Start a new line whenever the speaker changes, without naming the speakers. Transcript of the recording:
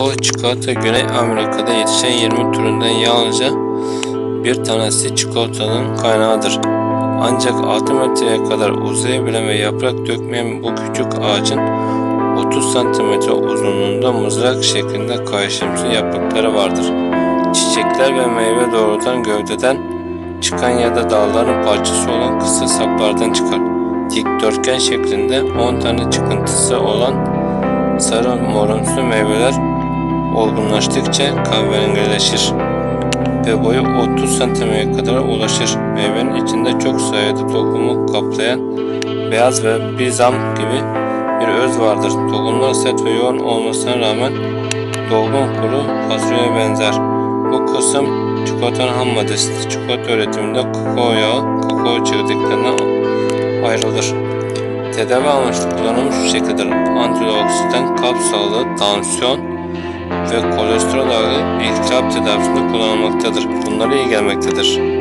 Bu çikolata Güney Amerika'da yetişen 20 türünden yalnızca bir tanesi çikolatanın kaynağıdır. Ancak 6 metreye kadar uzayabilen ve yaprak dökmeyen bu küçük ağacın 30 cm uzunluğunda mızrak şeklinde kayışımsı yaprakları vardır. Çiçekler ve meyve doğrudan gövdeden çıkan ya da dalların parçası olan kısa saplardan çıkar. Dikdörtgen şeklinde 10 tane çıkıntısı olan sarı morumsu meyveler olgunlaştıkça kahverengileşir ve boyu 30 santimetreye kadar ulaşır. Meyvenin içinde çok sayıda tohumu kaplayan beyaz ve bizam gibi bir öz vardır. Tohumlar sert ve yoğun olmasına rağmen dolgun kuru fasulyeye benzer. Bu kısım çikolatanın ham maddesidir. Çikolata üretiminde kakao yağı, kakao çekirdeklerinden ayrılır. Tedavi amaçlı kullanımı şu şekildedir. Antioksidan, kalp sağlığı, tansiyon ve kolesterol ağrı iltihap tedavisinde kullanılmaktadır. Bunlara iyi gelmektedir.